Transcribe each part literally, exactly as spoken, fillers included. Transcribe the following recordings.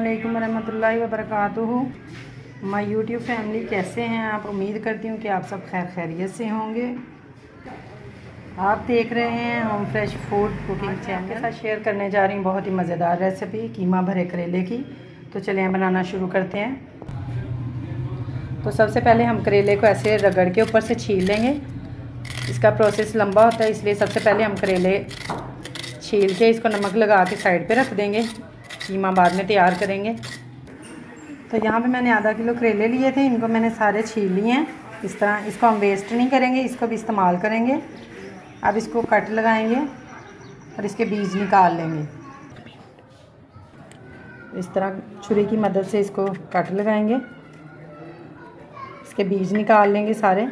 अस्सलामुअलैकुम वरहमतुल्लाहि वबरकातुहू। My YouTube family, कैसे हैं आप? उम्मीद करती हूँ कि आप सब खैर खैरियत से होंगे। आप देख रहे हैं home fresh food cooking channel के साथ शेयर करने जा रही हूँ बहुत ही मज़ेदार रेसिपी कीमा भरे करेले की। तो चलिए बनाना शुरू करते हैं। तो सबसे पहले हम करेले को ऐसे रगड़ के ऊपर से छील लेंगे। इसका प्रोसेस लंबा होता है, इसलिए सबसे पहले हम करेले छील के इसको नमक लगा के साइड पे रख देंगे। कीमा बाद में तैयार करेंगे। तो यहाँ पे मैंने आधा किलो करेले लिए थे, इनको मैंने सारे छील लिए हैं इस तरह। इसको हम वेस्ट नहीं करेंगे, इसको भी इस्तेमाल करेंगे। अब इसको कट लगाएंगे और इसके बीज निकाल लेंगे। इस तरह छुरी की मदद से इसको कट लगाएंगे, इसके बीज निकाल लेंगे सारे।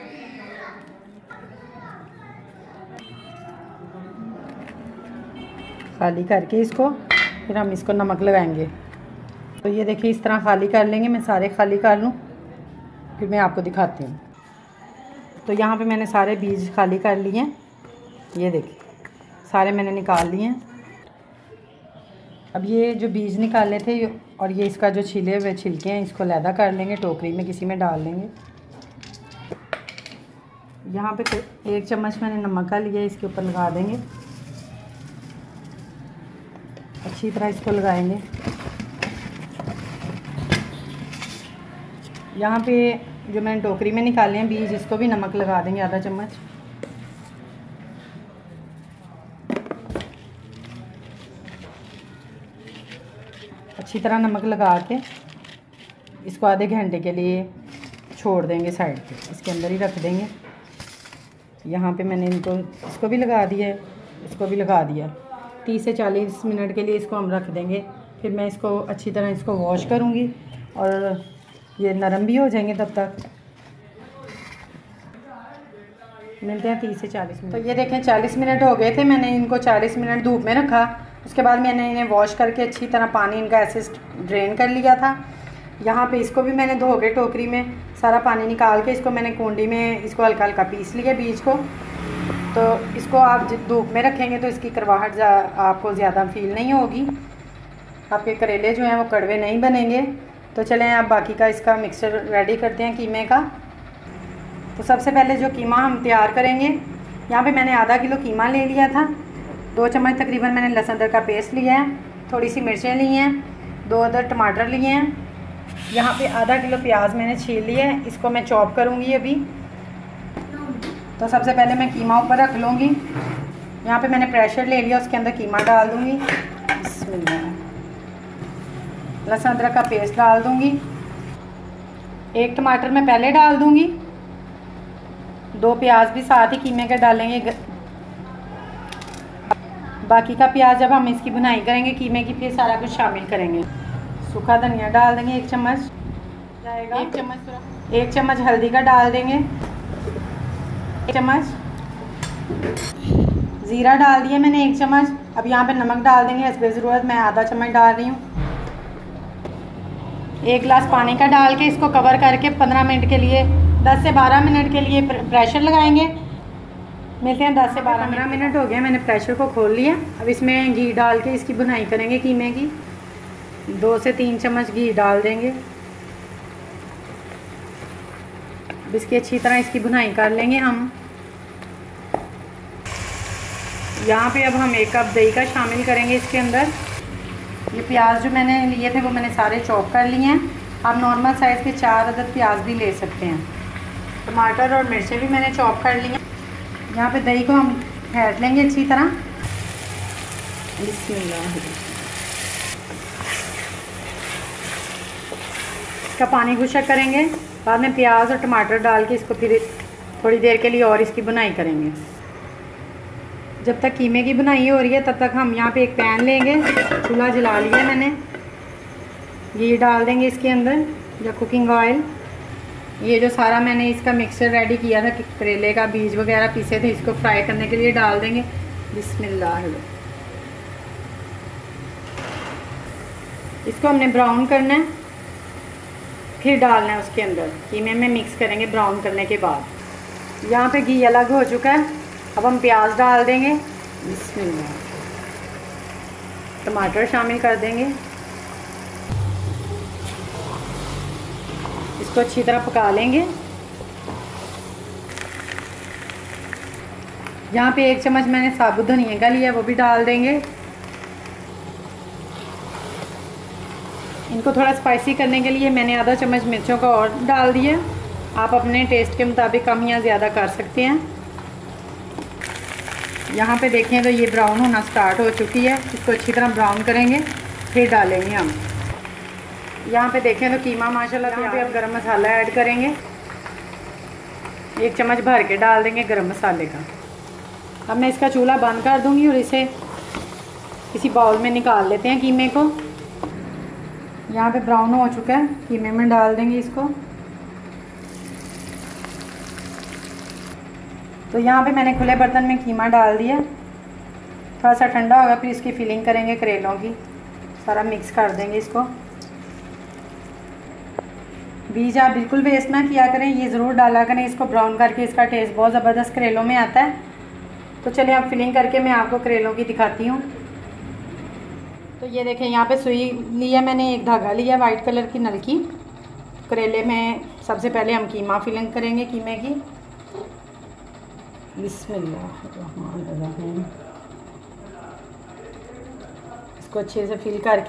खाली करके इसको फिर हम इसको नमक लगाएंगे। तो ये देखिए इस तरह खाली कर लेंगे। मैं सारे खाली कर लूँ फिर मैं आपको दिखाती हूँ। तो यहाँ पे मैंने सारे बीज खाली कर लिए हैं, ये देखिए सारे मैंने निकाल लिए हैं। अब ये जो बीज निकाले थे और ये इसका जो छिले हुए छिलके हैं, इसको अलहदा कर लेंगे, टोकरी में किसी में डाल लेंगे। यहाँ पे एक चम्मच मैंने नमक का लिया, इसके ऊपर लगा देंगे। अच्छी तरह इसको लगाएंगे। यहाँ पे जो मैंने टोकरी में निकाले हैं बीज, इसको भी नमक लगा देंगे आधा चम्मच। अच्छी तरह नमक लगा के इसको आधे घंटे के लिए छोड़ देंगे साइड पे, इसके अंदर ही रख देंगे। यहाँ पे मैंने इनको इसको भी लगा दिया है, इसको भी लगा दिया। तीस से चालीस मिनट के लिए इसको हम रख देंगे। फिर मैं इसको अच्छी तरह इसको वॉश करूँगी और ये नरम भी हो जाएंगे। तब तक मिलते हैं तीस से चालीस मिनट। तो ये देखें चालीस मिनट हो गए थे, मैंने इनको चालीस मिनट धूप में रखा। उसके बाद मैंने इन्हें वॉश करके अच्छी तरह पानी इनका ऐसे ड्रेन कर लिया था। यहाँ पे इसको भी मैंने धो के टोकरी में सारा पानी निकाल के इसको मैंने कुंडी में इसको हल्का हल्का पीस लिया बीज को। तो इसको आप धूप में रखेंगे तो इसकी करवाहट आपको ज़्यादा फील नहीं होगी, आपके करेले जो हैं वो कड़वे नहीं बनेंगे। तो चलें आप बाकी का इसका मिक्सचर रेडी करते हैं कीमे का। तो सबसे पहले जो कीमा हम तैयार करेंगे, यहाँ पे मैंने आधा किलो कीमा ले लिया था। दो चम्मच तकरीबन मैंने लहसुन अदरक का पेस्ट लिया है, थोड़ी सी मिर्चें ली हैं, दो अदर टमाटर लिए हैं। यहाँ पे आधा किलो प्याज मैंने छील लिया है, इसको मैं चॉप करूँगी अभी। तो सबसे पहले मैं कीमा ऊपर रख लूँगी। यहाँ पे मैंने प्रेशर ले लिया, उसके अंदर कीमा डाल दूँगी। बिस्मिल्लाह। लहसुन अदरक का पेस्ट डाल दूँगी। एक टमाटर मैं पहले डाल दूँगी, दो प्याज भी साथ ही कीमे के डालेंगे। बाकी का प्याज जब हम इसकी बुनाई करेंगे कीमे की, फिर सारा कुछ शामिल करेंगे। सूखा धनिया डाल देंगे एक चम्मच जाएगा। एक चम्मच एक चम्मच हल्दी का डाल देंगे। एक चम्मच ज़ीरा डाल दिया मैंने एक चम्मच। अब यहाँ पे नमक डाल देंगे हस्बे ज़रूरत, मैं आधा चम्मच डाल रही हूँ। एक गिलास पानी का डाल के इसको कवर करके पंद्रह मिनट के लिए दस से बारह मिनट के लिए प्रेशर लगाएंगे। मिलते हैं दस से बारह पंद्रह मिनट हो गए, मैंने प्रेशर को खोल लिया। अब इसमें घी डाल के इसकी बुनाई करेंगे कीमे की। दो से तीन चम्मच घी डाल देंगे। इसकी अच्छी तरह इसकी बुनाई कर लेंगे हम। यहाँ पे अब हम एक कप दही का शामिल करेंगे इसके अंदर। ये प्याज जो मैंने लिए थे वो मैंने सारे चॉप कर लिए हैं। आप नॉर्मल साइज़ के चार अदद प्याज भी ले सकते हैं। टमाटर और मिर्चें भी मैंने चॉप कर ली हैं। यहाँ पे दही को हम फेंट लेंगे अच्छी तरह। बिस्मिल्लाह। इसका पानी खुशक करेंगे, बाद में प्याज और टमाटर डाल के इसको फिर थोड़ी देर के लिए और इसकी बुनाई करेंगे। जब तक कीमे की बुनाई हो रही है तब तक हम यहाँ पे एक पैन लेंगे, चूल्हा जला लिया मैंने। घी डाल देंगे इसके अंदर या कुकिंग ऑयल। ये जो सारा मैंने इसका मिक्सचर रेडी किया था, करेले का बीज वगैरह पीसे थे, इसको फ्राई करने के लिए डाल देंगे। बिस्मिल्लाह। इसको हमने ब्राउन करना है, फिर डालना है उसके अंदर। कीमे में मिक्स करेंगे ब्राउन करने के बाद। यहाँ पे घी अलग हो चुका है, अब हम प्याज डाल देंगे। बिस्मिल्लाह। टमाटर शामिल कर देंगे। इसको अच्छी तरह पका लेंगे। यहाँ पे एक चम्मच मैंने साबुत धनिया का लिया, वो भी डाल देंगे। इनको थोड़ा स्पाइसी करने के लिए मैंने आधा चम्मच मिर्चों का और डाल दिया। आप अपने टेस्ट के मुताबिक कम या ज़्यादा कर सकते हैं। यहाँ पे देखें तो ये ब्राउन होना स्टार्ट हो चुकी है। इसको अच्छी तरह ब्राउन करेंगे, फिर डालेंगे हम। यहाँ पे देखें तो कीमा माशाल्लाह। यहाँ पे अब गरम मसाला ऐड करेंगे, एक चम्मच भर के डाल देंगे गरम मसाले का। अब मैं इसका चूल्हा बंद कर दूँगी और इसे किसी बाउल में निकाल लेते हैं कीमे को। यहाँ पे ब्राउन हो चुका है, कीमे में डाल देंगे इसको। तो यहाँ पे मैंने खुले बर्तन में कीमा डाल दिया, थोड़ा सा ठंडा होगा फिर इसकी फिलिंग करेंगे करेलों की। सारा मिक्स कर देंगे इसको। बीज आप बिल्कुल वेस्ट ना किया करें, ये ज़रूर डाला करें इसको ब्राउन करके, इसका टेस्ट बहुत ज़बरदस्त करेलों में आता है। तो चलिए अब फिलिंग करके मैं आपको करेलों की दिखाती हूँ। तो ये देखें यहाँ पे सुई लिया मैंने, एक धागा लिया वाइट कलर की नलकी। करेले में सबसे पहले हम कीमा फिलिंग करेंगे, कीमे की। बिस्मिल्लाहिर्रहमानिर्रहीम। इसको अच्छे से फिल करके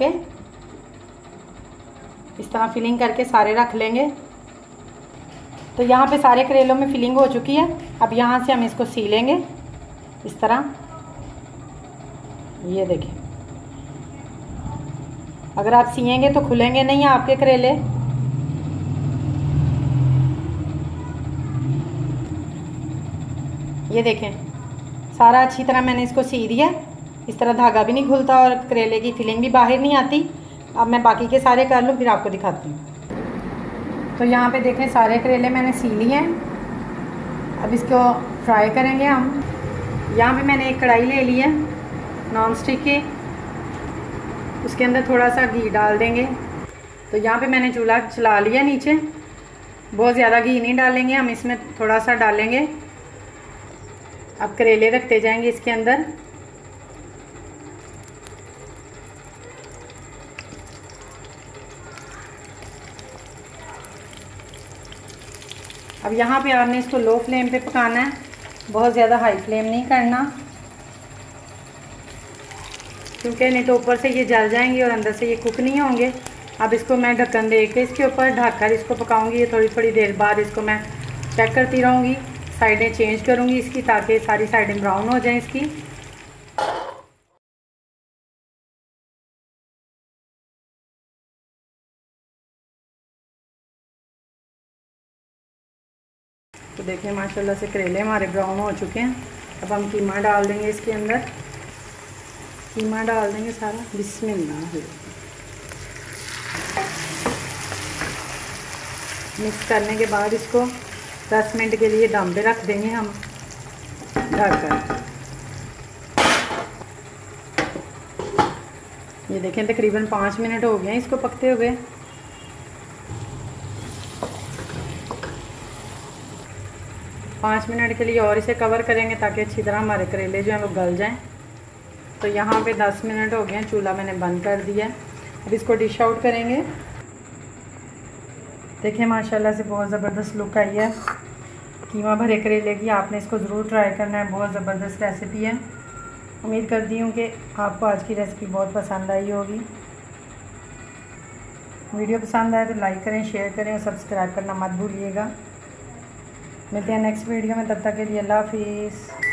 इस तरह फिलिंग करके सारे रख लेंगे। तो यहाँ पे सारे करेलों में फिलिंग हो चुकी है। अब यहाँ से हम इसको सी लेंगे इस तरह। ये देखें, अगर आप सिएंगे तो खुलेंगे नहीं आपके करेले। ये देखें सारा अच्छी तरह मैंने इसको सी दिया। इस तरह धागा भी नहीं खुलता और करेले की फिलिंग भी बाहर नहीं आती। अब मैं बाकी के सारे कर लूँ फिर आपको दिखाती हूँ। तो यहाँ पे देखें सारे करेले मैंने सी लिए हैं। अब इसको फ्राई करेंगे हम। यहाँ पे मैंने एक कढ़ाई ले ली है नॉन स्टिक की, उसके अंदर थोड़ा सा घी डाल देंगे। तो यहाँ पे मैंने चूल्हा चला लिया नीचे। बहुत ज़्यादा घी नहीं डालेंगे हम, इसमें थोड़ा सा डालेंगे। अब करेले रखते जाएंगे इसके अंदर। अब यहाँ पे आपने इसको लो फ्लेम पे पकाना है, बहुत ज़्यादा हाई फ्लेम नहीं करना, क्योंकि नहीं तो ऊपर से ये जल जाएंगे और अंदर से ये कुक नहीं होंगे। अब इसको मैं ढक्कन दे के इसके ऊपर ढक कर इसको पकाऊंगी। ये थोड़ी थोड़ी देर बाद इसको मैं चेक करती रहूँगी, साइडें चेंज करूँगी इसकी, ताकि सारी साइडें ब्राउन हो जाएं इसकी। तो देखिए माशाल्लाह से करेले हमारे ब्राउन हो चुके हैं। अब हम कीमा डाल देंगे इसके अंदर। कीमा डाल देंगे सारा। बिस्मिल्लाह। मिक्स करने के बाद इसको दस मिनट के लिए दम पे रख देंगे हम ढककर। ये देखें तकरीबन पाँच मिनट हो गए हैं इसको पकते हुए। पाँच मिनट के लिए और इसे कवर करेंगे ताकि अच्छी तरह हमारे करेले जो हैं वो गल जाएं। तो यहाँ पे दस मिनट हो गए हैं, चूल्हा मैंने बंद कर दिया। अब इसको डिश आउट करेंगे। देखिए माशाल्लाह से बहुत ज़बरदस्त लुक आई है कीमा भरे करेले की। आपने इसको ज़रूर ट्राई करना है, बहुत ज़बरदस्त रेसिपी है। उम्मीद करती हूँ कि आपको आज की रेसिपी बहुत पसंद आई होगी। वीडियो पसंद आए तो लाइक करें, शेयर करें और सब्सक्राइब करना मत भूलिएगा। मिलते हैं नेक्स्ट वीडियो में, तब तक के लिए अल्लाह हाफिज़।